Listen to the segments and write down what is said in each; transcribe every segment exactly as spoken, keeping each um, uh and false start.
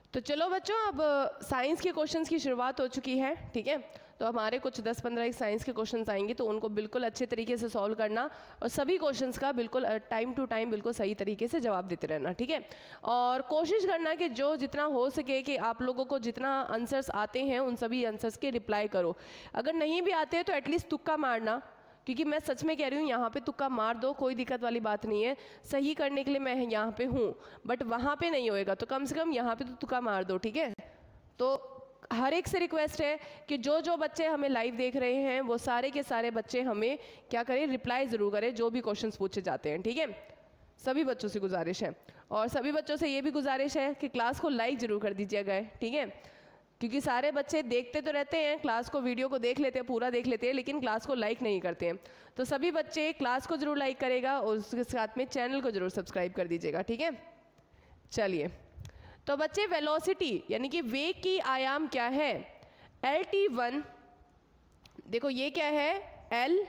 तो चलो बच्चों, अब साइंस के क्वेश्चंस की शुरुआत हो चुकी है, ठीक है। तो हमारे कुछ दस पंद्रह साइंस के क्वेश्चंस आएंगे, तो उनको बिल्कुल अच्छे तरीके से सॉल्व करना और सभी क्वेश्चंस का बिल्कुल टाइम टू टाइम बिल्कुल सही तरीके से जवाब देते रहना, ठीक है। और कोशिश करना कि जो जितना हो सके कि आप लोगों को जितना आंसर्स आते हैं उन सभी आंसर्स के रिप्लाई करो। अगर नहीं भी आते हैं तो एटलीस्ट तुक्का मारना, क्योंकि मैं सच में कह रही हूँ, यहाँ पे तुक्का मार दो, कोई दिक्कत वाली बात नहीं है। सही करने के लिए मैं यहाँ पे हूँ, बट वहाँ पे नहीं होएगा तो कम से कम यहाँ पे तो तुक्का मार दो, ठीक है। तो हर एक से रिक्वेस्ट है कि जो जो बच्चे हमें लाइव देख रहे हैं वो सारे के सारे बच्चे हमें क्या करें, रिप्लाई ज़रूर करें जो भी क्वेश्चंस पूछे जाते हैं, ठीक है। सभी बच्चों से गुजारिश है, और सभी बच्चों से ये भी गुजारिश है कि क्लास को लाइक ज़रूर कर दीजिएगा, ठीक है। क्योंकि सारे बच्चे देखते तो रहते हैं क्लास को, वीडियो को देख लेते हैं, पूरा देख लेते हैं, लेकिन क्लास को लाइक नहीं करते हैं। तो सभी बच्चे क्लास को ज़रूर लाइक करेगा और उसके साथ में चैनल को ज़रूर सब्सक्राइब कर दीजिएगा, ठीक है। चलिए, तो बच्चे वेलोसिटी यानी कि वेग की आयाम क्या है? एल टी वन, देखो ये क्या है, एल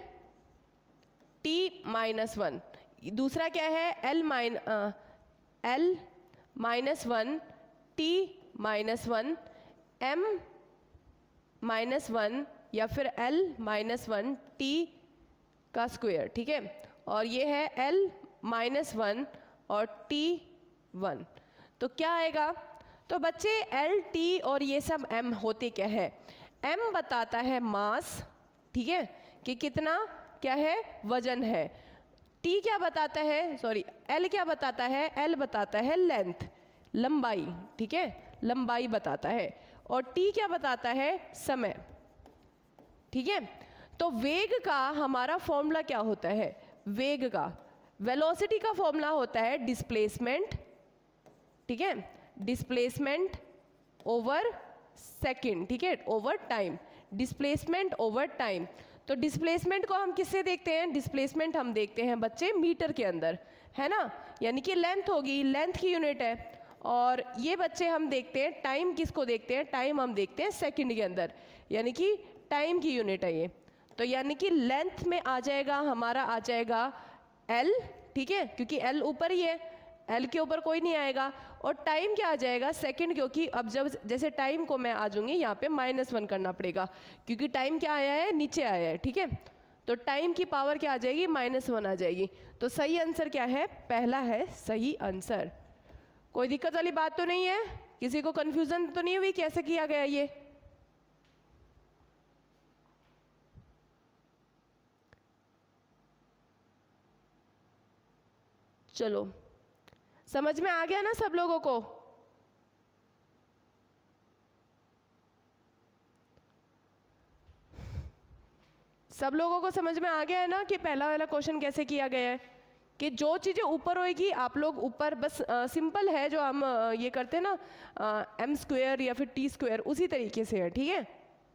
टी माइनस वन। दूसरा क्या है, L mine L minus one T minus one, M minus one या फिर एल माइनस वन टी का स्क्वायर, ठीक है। और ये है एल माइनस वन और टी वन। तो क्या आएगा? तो बच्चे एल टी और ये सब एम होते क्या है? एम बताता है मास, ठीक है, कि कितना क्या है, वजन है। टी क्या बताता है, सॉरी एल क्या बताता है? एल बताता है लेंथ, लंबाई, ठीक है, लंबाई बताता है। और टी क्या बताता है? समय, ठीक है। तो वेग का हमारा फॉर्मूला क्या होता है? वेग का, वेलोसिटी का फॉर्मूला होता है डिस्प्लेसमेंट, ठीक है, डिस्प्लेसमेंट ओवर सेकंड, ठीक है, over time, displacement over time. तो डिस्प्लेसमेंट को हम किससे देखते हैं? डिस्प्लेसमेंट हम देखते हैं बच्चे मीटर के अंदर, है ना, यानी कि लेंथ होगी, लेंथ की यूनिट है। और ये बच्चे हम देखते हैं टाइम, किसको देखते हैं? टाइम हम देखते हैं सेकंड के अंदर, यानी कि टाइम की यूनिट है ये। तो यानी कि लेंथ में आ जाएगा हमारा, आ जाएगा एल, ठीक है, क्योंकि एल ऊपर ही है, एल के ऊपर कोई नहीं आएगा। और टाइम क्या आ जाएगा? सेकंड, क्योंकि अब जब जैसे टाइम को मैं आ जाऊंगी यहाँ पे माइनस वन करना पड़ेगा, क्योंकि टाइम क्या आया है, नीचे आया है, ठीक है। तो टाइम की पावर क्या आ जाएगी? माइनस वन आ जाएगी। तो सही आंसर क्या है? पहला है सही आंसर। कोई दिक्कत वाली बात तो नहीं है? किसी को कंफ्यूजन तो नहीं हुई कैसे किया गया ये? चलो, समझ में आ गया ना सब लोगों को? सब लोगों को समझ में आ गया है ना कि पहला वाला क्वेश्चन कैसे किया गया है? कि जो चीज़ें ऊपर होएगी आप लोग ऊपर, बस आ, सिंपल है जो हम आ, ये करते हैं ना, एम स्क्वायर या फिर टी स्क्वायर, उसी तरीके से है, ठीक है।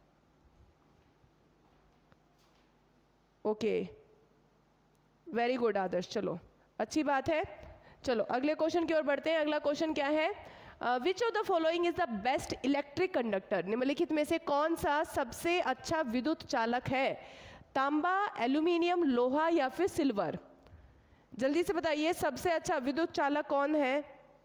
ओके, वेरी गुड आदर्श, चलो अच्छी बात है। चलो अगले क्वेश्चन की ओर बढ़ते हैं। अगला क्वेश्चन क्या है? Which of the following is the best electric conductor? निम्नलिखित में से कौन सा सबसे अच्छा विद्युत चालक है? तांबा, एल्यूमिनियम, लोहा या फिर सिल्वर? जल्दी से बताइए, सबसे अच्छा विद्युत चालक कौन है?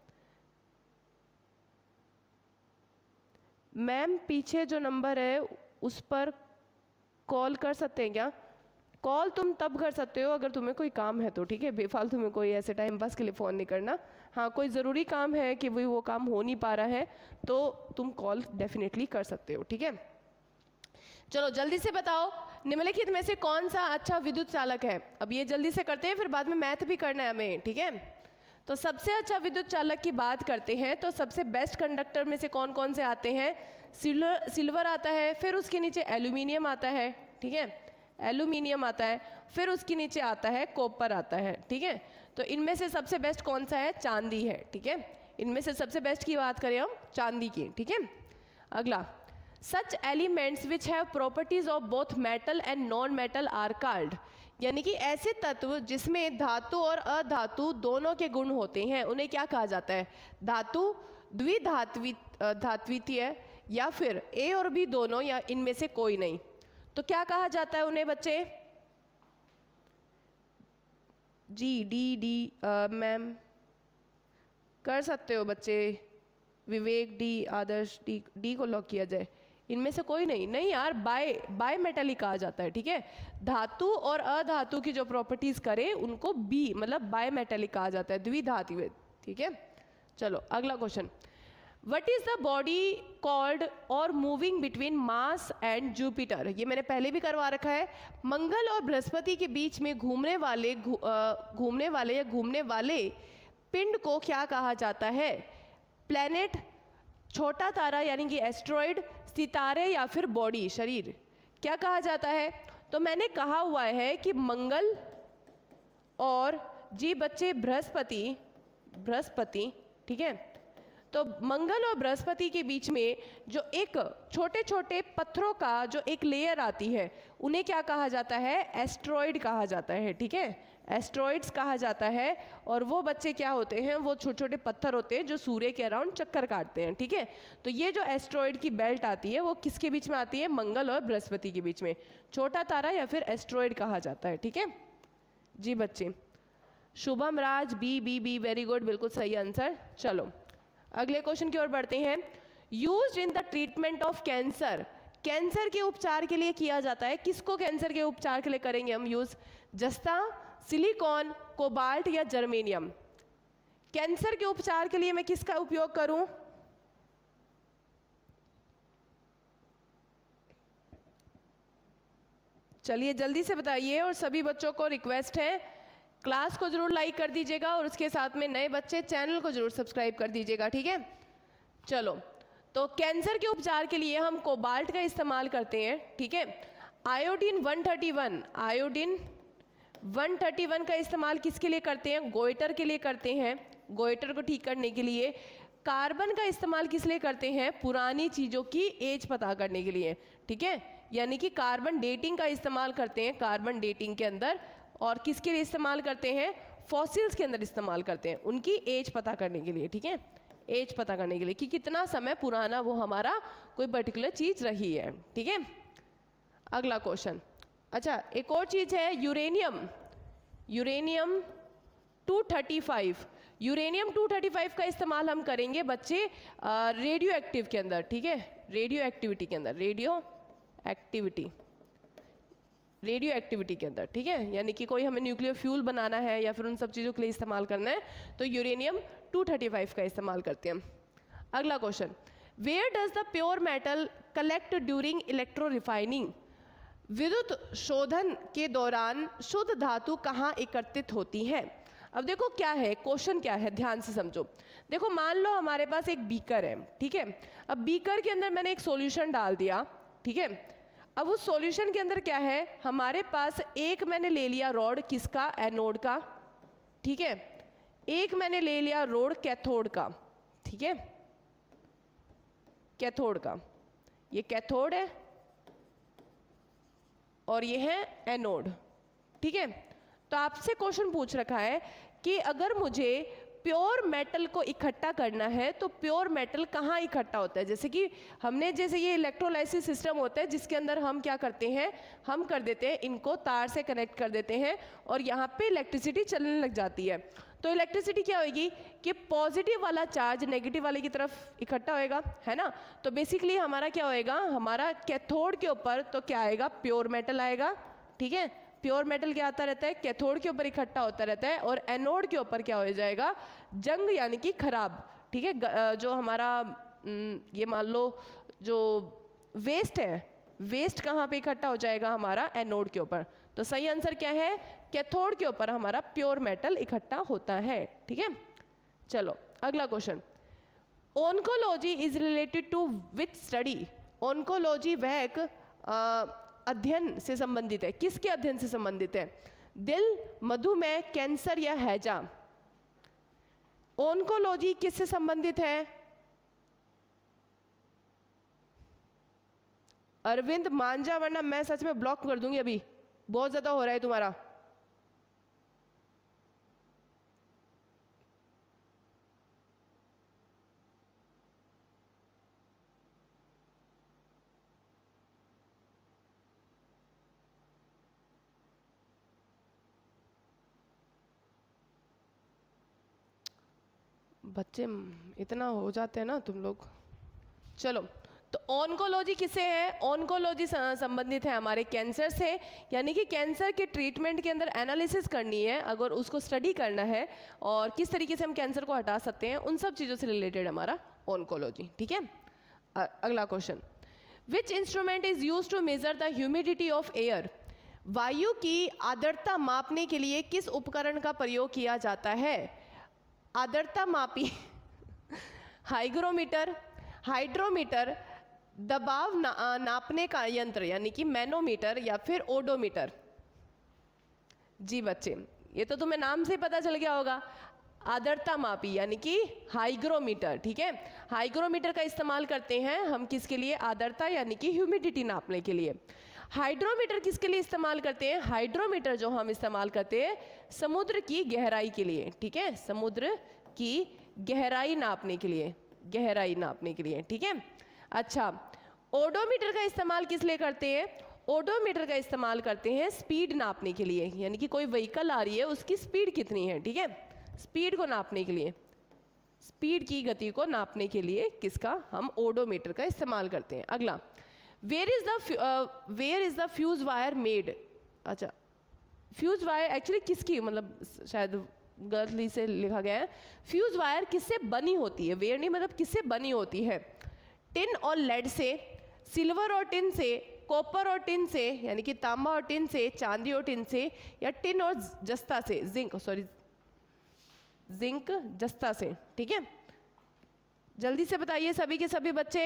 मैम पीछे जो नंबर है उस पर कॉल कर सकते हैं क्या? कॉल तुम तब कर सकते हो अगर तुम्हें कोई काम है तो, ठीक है, बेफालतू में कोई ऐसे टाइम पास के लिए फ़ोन नहीं करना। हाँ, कोई ज़रूरी काम है कि वो वो काम हो नहीं पा रहा है तो तुम कॉल डेफिनेटली कर सकते हो, ठीक है। चलो जल्दी से बताओ, निम्नलिखित में से कौन सा अच्छा विद्युत चालक है? अब ये जल्दी से करते हैं, फिर बाद में मैथ भी करना है हमें, ठीक है। तो सबसे अच्छा विद्युत चालक की बात करते हैं तो सबसे बेस्ट कंडक्टर में से कौन कौन से आते हैं? सिल्वर सिल्वर आता है, फिर उसके नीचे एल्यूमिनियम आता है, ठीक है, एल्यूमिनियम आता है, फिर उसके नीचे आता है कॉपर आता है, ठीक है। तो इनमें से सबसे बेस्ट कौन सा है? चांदी है, ठीक है। इनमें से सबसे बेस्ट की बात करें हम चांदी की, ठीक है। अगला, such elements which have properties of both metal and non metal are called? यानी कि ऐसे तत्व जिसमें धातु और अधातु दोनों के गुण होते हैं उन्हें क्या कहा जाता है? धातु, द्विधात्वी धात्वितीय, या फिर ए और बी दोनों, या इनमें से कोई नहीं। तो क्या कहा जाता है उन्हें बच्चे? जी डी डी मैम कर सकते हो बच्चे, Vivek D, Adarsh D, D को लॉक किया जाए। इनमें से कोई नहीं, नहीं यार, बाय बाय मेटालिक कहा जाता है, ठीक है। धातु और अधातु की जो प्रॉपर्टीज करे उनको बी मतलब बाय मेटालिक कहा जाता है, द्विधातु, ठीक है। चलो अगला question, what is the body called or moving between Mars and Jupiter? ये मैंने पहले भी करवा रखा है। मंगल और बृहस्पति के बीच में घूमने वाले घूमने वाले या घूमने वाले पिंड को क्या कहा जाता है? प्लैनेट, छोटा तारा यानी कि एस्ट्रॉइड, सितारे या फिर बॉडी, शरीर, क्या कहा जाता है? तो मैंने कहा हुआ है कि मंगल और जी बच्चे बृहस्पति, बृहस्पति, ठीक है। तो मंगल और बृहस्पति के बीच में जो एक छोटे छोटे पत्थरों का जो एक लेयर आती है उन्हें क्या कहा जाता है? एस्ट्रॉइड कहा जाता है, ठीक है, एस्ट्रॉइड्स कहा जाता है। और वो बच्चे क्या होते हैं? वो छोटे छोटे पत्थर होते हैं जो सूर्य के अराउंड चक्कर काटते हैं, ठीक है। तो ये जो एस्ट्रॉइड की बेल्ट आती है वो किसके बीच में आती है? मंगल और बृहस्पति के बीच में, छोटा तारा या फिर एस्ट्रॉइड कहा जाता है, ठीक है जी बच्चे। Shubham Raj B B B, very good, बिल्कुल सही आंसर। चलो अगले क्वेश्चन की ओर बढ़ते हैं। Used in the treatment of cancer, cancer के उपचार के लिए किया जाता है, किसको कैंसर के उपचार के लिए करेंगे हम यूज? जस्ता, सिलिकॉन, कोबाल्ट या जर्मेनियम? कैंसर के उपचार के लिए मैं किसका उपयोग करूं? चलिए जल्दी से बताइए। और सभी बच्चों को रिक्वेस्ट है, क्लास को जरूर लाइक कर दीजिएगा और उसके साथ में नए बच्चे चैनल को जरूर सब्सक्राइब कर दीजिएगा, ठीक है। चलो, तो कैंसर के उपचार के लिए हम कोबाल्ट का इस्तेमाल करते हैं, ठीक है। आयोडीन एक सौ इकतीस, आयोडीन एक सौ इकतीस का इस्तेमाल किसके लिए करते हैं? गोइटर के लिए करते हैं, गोइटर को ठीक करने के लिए। कार्बन का इस्तेमाल किस लिए करते हैं? पुरानी चीज़ों की एज पता करने के लिए, ठीक है, यानी कि कार्बन डेटिंग का इस्तेमाल करते हैं कार्बन डेटिंग के अंदर। और किसके लिए इस्तेमाल करते हैं? फॉसिल्स के अंदर इस्तेमाल करते हैं, उनकी एज पता करने के लिए, ठीक है, एज पता करने के लिए कि कितना समय पुराना वो हमारा कोई पर्टिकुलर चीज रही है, ठीक है। अगला क्वेश्चन, अच्छा एक और चीज है यूरेनियम, यूरेनियम दो सौ पैंतीस, यूरेनियम दो सौ पैंतीस का इस्तेमाल हम करेंगे बच्चे रेडियो एक्टिव के अंदर, ठीक है, रेडियो एक्टिविटी के अंदर, रेडियो एक्टिविटी रेडियो एक्टिविटी के अंदर, ठीक है, यानी कि कोई हमें न्यूक्लियर फ्यूल बनाना है या फिर उन सब चीज़ों के लिए इस्तेमाल करना है तो यूरेनियम दो सौ पैंतीस का इस्तेमाल करते हैं। अगला question, where does the pure metal collect during electro refining? विद्युत शोधन के दौरान शुद्ध धातु कहाँ एकत्रित होती है? अब देखो क्या है क्वेश्चन, क्या है ध्यान से समझो। देखो मान लो हमारे पास एक बीकर है, ठीक है, अब बीकर के अंदर मैंने एक सॉल्यूशन डाल दिया, ठीक है। अब उस सॉल्यूशन के अंदर क्या है, हमारे पास एक मैंने ले लिया रॉड, किसका? एनोड का, ठीक है, एक मैंने ले लिया रोड कैथोड का, ठीक है, कैथोड का, ये कैथोड है और ये है एनोड, ठीक है। तो आपसे क्वेश्चन पूछ रखा है कि अगर मुझे प्योर मेटल को इकट्ठा करना है तो प्योर मेटल कहाँ इकट्ठा होता है? जैसे कि हमने जैसे ये इलेक्ट्रोलाइसिस सिस्टम होता है जिसके अंदर हम क्या करते हैं, हम कर देते हैं इनको तार से कनेक्ट कर देते हैं और यहाँ पे इलेक्ट्रिसिटी चलने लग जाती है। तो इलेक्ट्रिसिटी क्या होगी कि पॉजिटिव वाला चार्ज नेगेटिव वाले की तरफ इकट्ठा होएगा, है ना। तो बेसिकली हमारा क्या होएगा, हमारा कैथोड के ऊपर तो क्या आएगा, प्योर मेटल आएगा, ठीक है। प्योर मेटल क्या आता रहता है, कैथोड के ऊपर इकट्ठा होता रहता है और एनोड के ऊपर क्या हो जाएगा, जंग यानी कि खराब, ठीक है। जो हमारा ये मान लो जो वेस्ट है, वेस्ट कहाँ पे इकट्ठा हो जाएगा, हमारा एनोड के ऊपर। तो सही आंसर क्या है, कैथोड के ऊपर हमारा प्योर मेटल इकट्ठा होता है, ठीक है। चलो अगला question, oncology is related to which study? Oncology वह एक अध्ययन से संबंधित है, किसके अध्ययन से संबंधित है? दिल, मधुमेह, कैंसर या हैजा? ओंकोलॉजी किससे संबंधित है? अरविंद मांझा, वरना मैं सच में ब्लॉक कर दूंगी, अभी बहुत ज्यादा हो रहा है तुम्हारा। बच्चे इतना हो जाते हैं ना तुम लोग। चलो, तो ऑन्कोलॉजी किससे है? ऑन्कोलॉजी संबंधित है हमारे कैंसर से, यानी कि कैंसर के ट्रीटमेंट के अंदर एनालिसिस करनी है, अगर उसको स्टडी करना है और किस तरीके से हम कैंसर को हटा सकते हैं, उन सब चीज़ों से रिलेटेड हमारा ऑन्कोलॉजी। ठीक है, अगला question, which instrument is use to measure the humidity of air? वायु की आर्द्रता मापने के लिए किस उपकरण का प्रयोग किया जाता है? आर्द्रता मापी हाइग्रोमीटर, हाइड्रोमीटर, दबाव ना, नापने का यंत्र यानी कि मैनोमीटर, या फिर ओडोमीटर? जी बच्चे, ये तो तुम्हें नाम से पता चल गया होगा, आर्द्रता मापी यानी कि हाइग्रोमीटर। ठीक है, हाइग्रोमीटर का इस्तेमाल करते हैं हम किसके लिए? आर्द्रता यानी कि ह्यूमिडिटी नापने के लिए। हाइड्रोमीटर किसके लिए इस्तेमाल करते हैं? हाइड्रोमीटर जो हम इस्तेमाल करते हैं समुद्र की गहराई के लिए। ठीक है, समुद्र की गहराई नापने के लिए, गहराई नापने के लिए। ठीक है, अच्छा, ओडोमीटर का इस्तेमाल किस लिए करते हैं? ओडोमीटर का इस्तेमाल करते हैं स्पीड नापने के लिए, यानी कि कोई व्हीकल आ रही है उसकी स्पीड कितनी है। ठीक है, स्पीड को नापने के लिए, स्पीड की गति को नापने के लिए किसका हम ओडोमीटर का इस्तेमाल करते हैं। अगला, where is the where is the fuse wire made? अच्छा, फ्यूज वायर एक्चुअली किसकी, मतलब शायद गलती से लिखा गया है, फ्यूज वायर किससे बनी होती है? वेयर नहीं, मतलब किससे बनी होती है? टिन और लेड से, सिल्वर और टिन से, कॉपर और टिन से यानी कि तांबा और टिन से, चांदी और टिन से, या टिन और जस्ता से, जिंक सॉरी जिंक जस्ता से। ठीक है, जल्दी से बताइए सभी के सभी बच्चे।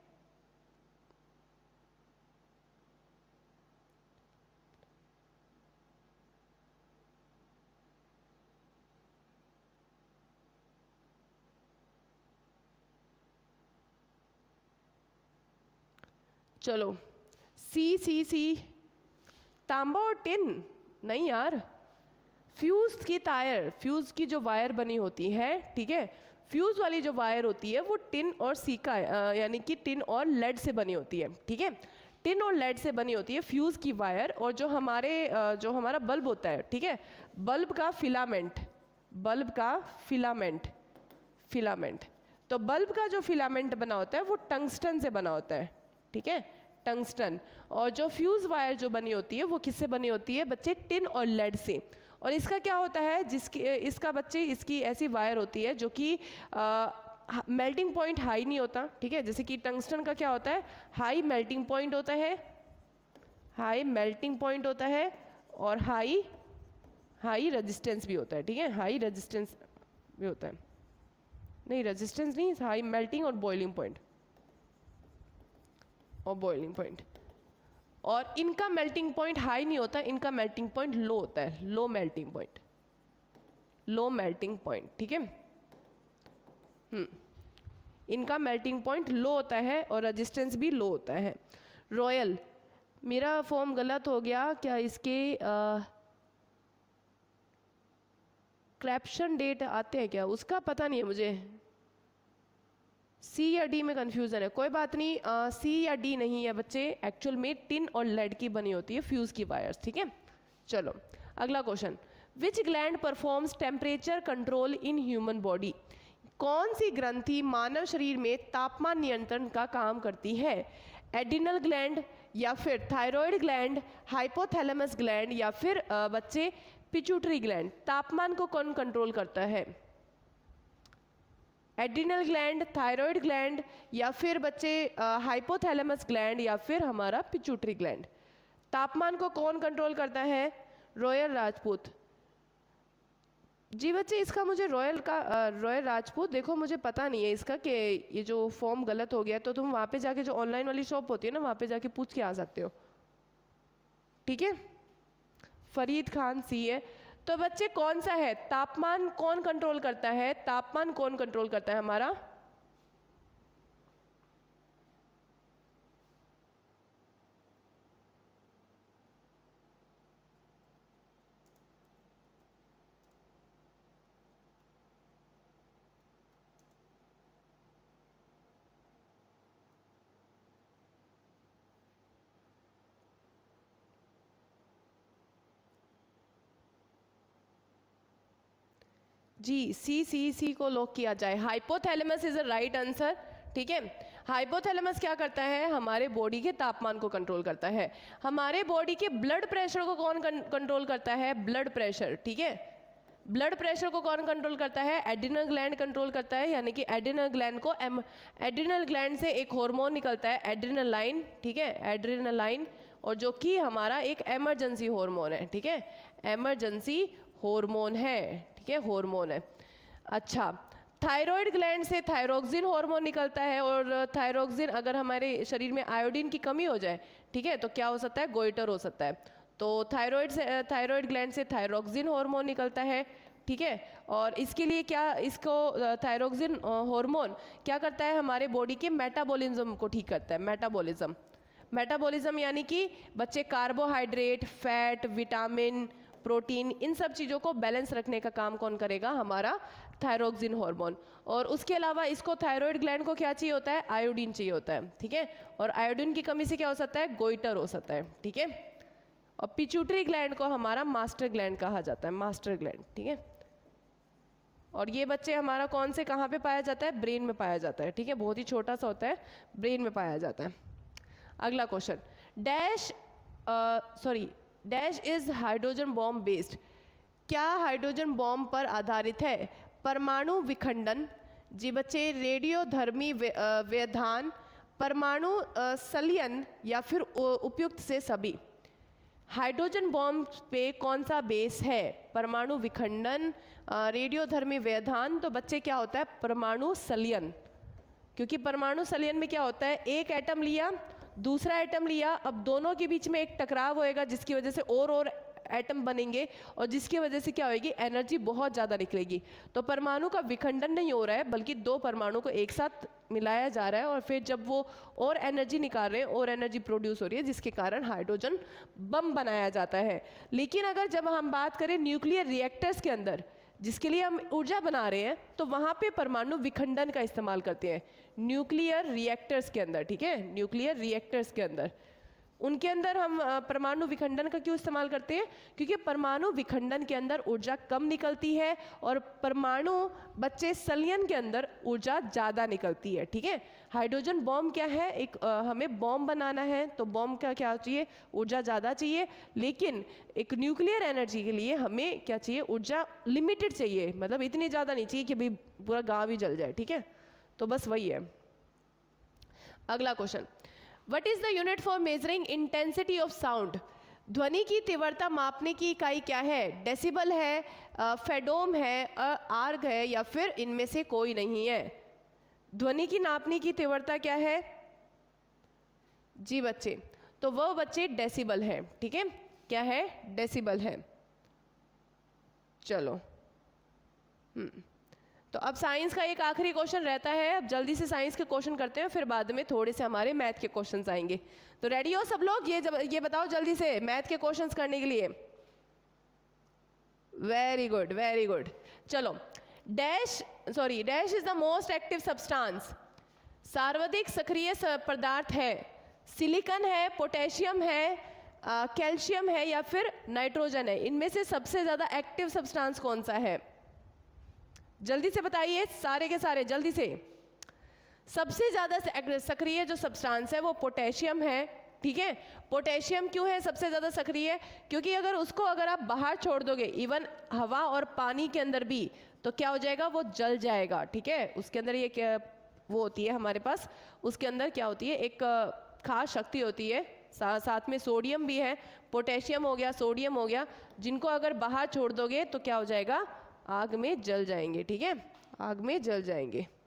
चलो, सी सी सी तांबा और टिन नहीं यार, फ्यूज की तार, फ्यूज की जो वायर बनी होती है, ठीक है, फ्यूज वाली जो वायर होती है वो टिन और सिका यानी कि टिन और लेड से बनी होती है। ठीक है, टिन और लेड से बनी होती है फ्यूज की वायर। और जो हमारे जो हमारा बल्ब होता है, ठीक है, बल्ब का फिलामेंट, बल्ब का फिलामेंट फिलामेंट तो बल्ब का जो फिलामेंट बना होता है वो टंगस्टन से बना होता है। ठीक है, टंगस्टन। और जो फ्यूज वायर जो बनी होती है वो किससे बनी होती है बच्चे? टिन और लेड से। और इसका क्या होता है, जिसकी इसका बच्चे इसकी ऐसी वायर होती है जो कि मेल्टिंग पॉइंट हाई नहीं होता। ठीक है, जैसे कि टंगस्टन का क्या होता है, हाई मेल्टिंग पॉइंट होता है, हाई मेल्टिंग पॉइंट होता है, और हाई हाई रेजिस्टेंस भी होता है। ठीक है, हाई रेजिस्टेंस भी होता है, नहीं रेजिस्टेंस नहीं, हाई मेल्टिंग और बॉइलिंग पॉइंट और बॉइलिंग पॉइंट। और इनका मेल्टिंग पॉइंट हाई नहीं होता, इनका मेल्टिंग पॉइंट लो होता है, low melting point, low melting point. ठीक है, हम्म इनका मेल्टिंग पॉइंट लो होता है और रेजिस्टेंस भी लो होता है। रॉयल, मेरा फॉर्म गलत हो गया क्या? इसके क्रैप्शन डेट आते हैं क्या? उसका पता नहीं है मुझे, सी या डी में कंफ्यूजन है, कोई बात नहीं। सी या डी नहीं है बच्चे, एक्चुअल में टिन और लेड की बनी होती है फ्यूज की वायर्स। ठीक है, चलो अगला question, which gland performs temperature control in human body? कौन सी ग्रंथि मानव शरीर में तापमान नियंत्रण का काम करती है? एडिनल ग्लैंड, या फिर थायराइड ग्लैंड, हाइपोथैलेमस ग्लैंड, या फिर uh, बच्चे पिट्यूटरी ग्लैंड? तापमान को कौन कंट्रोल करता है? एड्रिनल ग्लैंड, थायराइड ग्लैंड, या फिर बच्चे हाइपोथैलेमस ग्लैंड, या फिर हमारा पिट्यूटरी ग्लैंड? तापमान को कौन कंट्रोल करता है? रॉयल राजपूत। जी बच्चे, इसका मुझे रॉयल का रॉयल राजपूत देखो मुझे पता नहीं है इसका कि ये जो फॉर्म गलत हो गया, तो तुम वहाँ पे जाके जो ऑनलाइन वाली शॉप होती है ना, वहाँ पे जाके पूछ के आ सकते हो। ठीक है, फरीद खान सी है। तो बच्चे कौन सा है? तापमान कौन कंट्रोल करता है? तापमान कौन कंट्रोल करता है हमारा? जी, सी सी सी को लॉक किया जाए। Hypothalamus is a right answer, ठीक है। हाइपोथैलेमस क्या करता है, हमारे बॉडी के तापमान को कंट्रोल करता है। हमारे बॉडी के ब्लड प्रेशर को कौन कंट्रोल करता है, ब्लड प्रेशर, ठीक है। ब्लड प्रेशर को कौन कंट्रोल करता है, एड्रिनल ग्लैंड कंट्रोल करता है, यानी कि एड्रिनल ग्लैंड को एम एड्रिनल ग्लैंड से एक हार्मोन निकलता है एड्रिनलाइन, ठीक है, एड्रिनलाइन, और जो कि हमारा एक इमरजेंसी हार्मोन है, ठीक है, इमरजेंसी हार्मोन है, ठीक है, हार्मोन है। अच्छा, थायराइड ग्लैंड से थायरोक्सिन हार्मोन निकलता है, और थायरोक्सिन अगर हमारे शरीर में आयोडीन की कमी हो जाए, ठीक है, तो क्या हो सकता है, गोइटर हो सकता है। तो थायराइड से थायराइड ग्लैंड से थायरोक्सिन हार्मोन निकलता है, ठीक है। और इसके लिए क्या, इसको थायरोक्सिन हार्मोन क्या करता है, हमारे बॉडी के मेटाबॉलिज्म को ठीक करता है। मेटाबॉलिज्म मेटाबॉलिज्म यानी कि बच्चे कार्बोहाइड्रेट, फैट, विटामिन, प्रोटीन, इन सब चीज़ों को बैलेंस रखने का काम कौन करेगा, हमारा थायरोक्सिन हार्मोन। और उसके अलावा इसको थायराइड ग्लैंड को क्या चाहिए होता है, आयोडीन चाहिए होता है, ठीक है। और आयोडीन की कमी से क्या हो सकता है, गोइटर हो सकता है, ठीक है। और पिट्यूटरी ग्लैंड को हमारा मास्टर ग्लैंड कहा जाता है, मास्टर ग्लैंड, ठीक है। और ये बच्चे हमारा कौन से कहाँ पे पाया जाता है, ब्रेन में पाया जाता है, ठीक है, बहुत ही छोटा सा होता है, ब्रेन में पाया जाता है। अगला question, dash sorry dash is hydrogen bomb based, क्या हाइड्रोजन बॉम्ब पर आधारित है, परमाणु विखंडन, जी बच्चे, रेडियोधर्मी व्यवधान, परमाणु संलयन, या फिर उपयुक्त से सभी। हाइड्रोजन बॉम्ब पे कौन सा बेस है, परमाणु विखंडन, रेडियोधर्मी व्यवधान, तो बच्चे क्या होता है, परमाणु संलयन, क्योंकि परमाणु संलयन में क्या होता है, एक एटम लिया, दूसरा एटम लिया, अब दोनों के बीच में एक टकराव होएगा, जिसकी वजह से और और एटम बनेंगे, और जिसकी वजह से क्या होएगी, एनर्जी बहुत ज़्यादा निकलेगी। तो परमाणु का विखंडन नहीं हो रहा है, बल्कि दो परमाणु को एक साथ मिलाया जा रहा है, और फिर जब वो और एनर्जी निकाल रहे हैं, और एनर्जी प्रोड्यूस हो रही है, जिसके कारण हाइड्रोजन बम बनाया जाता है। लेकिन अगर जब हम बात करें न्यूक्लियर रिएक्टर्स के अंदर, जिसके लिए हम ऊर्जा बना रहे हैं, तो वहाँ पे परमाणु विखंडन का इस्तेमाल करते हैं, न्यूक्लियर रिएक्टर्स के अंदर, ठीक है, न्यूक्लियर रिएक्टर्स के अंदर, उनके अंदर हम परमाणु विखंडन का क्यों इस्तेमाल करते हैं, क्योंकि परमाणु विखंडन के अंदर ऊर्जा कम निकलती है, और परमाणु बच्चे संलयन के अंदर ऊर्जा ज़्यादा निकलती है, ठीक है। हाइड्रोजन बॉम्ब क्या है, एक आ, हमें बॉम्ब बनाना है, तो बॉम्ब का क्या चाहिए, ऊर्जा ज़्यादा चाहिए, लेकिन एक न्यूक्लियर एनर्जी के लिए हमें क्या चाहिए, ऊर्जा लिमिटेड चाहिए, मतलब इतनी ज़्यादा नहीं चाहिए कि भाई पूरा गाँव ही जल जाए, ठीक है। तो बस वही है। अगला question, What is the unit for measuring intensity of sound? ध्वनि की तीव्रता मापने की इकाई क्या है, डेसिबल है, फेडोम है, आर्ग है, या फिर इनमें से कोई नहीं है। ध्वनि की नापने की तीव्रता क्या है, जी बच्चे, तो वो बच्चे डेसिबल है, ठीक है, क्या है, डेसिबल है। चलो, हम्म तो अब साइंस का एक आखिरी क्वेश्चन रहता है, अब जल्दी से साइंस के क्वेश्चन करते हैं, फिर बाद में थोड़े से हमारे मैथ के क्वेश्चंस आएंगे। तो रेडी हो सब लोग, ये जब, ये बताओ जल्दी से मैथ के क्वेश्चंस करने के लिए। Very good, very good. चलो, dash sorry dash is the most active substance, सर्वाधिक सक्रिय पदार्थ है, सिलिकॉन है, पोटेशियम है, कैल्शियम है, या फिर नाइट्रोजन है। इनमें से सबसे ज्यादा एक्टिव सब्सटेंस कौन सा है, जल्दी से बताइए सारे के सारे, जल्दी से। सबसे ज्यादा सक्रिय जो सब्सटेंस है वो पोटेशियम है, ठीक है। पोटेशियम क्यों है सबसे ज्यादा सक्रिय, क्योंकि अगर उसको अगर आप बाहर छोड़ दोगे, इवन हवा और पानी के अंदर भी, तो क्या हो जाएगा, वो जल जाएगा, ठीक है। उसके अंदर ये क्या वो होती है हमारे पास, उसके अंदर क्या होती है, एक खास शक्ति होती है, सा, साथ में सोडियम भी है, पोटेशियम हो गया, सोडियम हो गया, जिनको अगर बाहर छोड़ दोगे तो क्या हो जाएगा, आग में जल जाएंगे, ठीक है, आग में जल जाएंगे।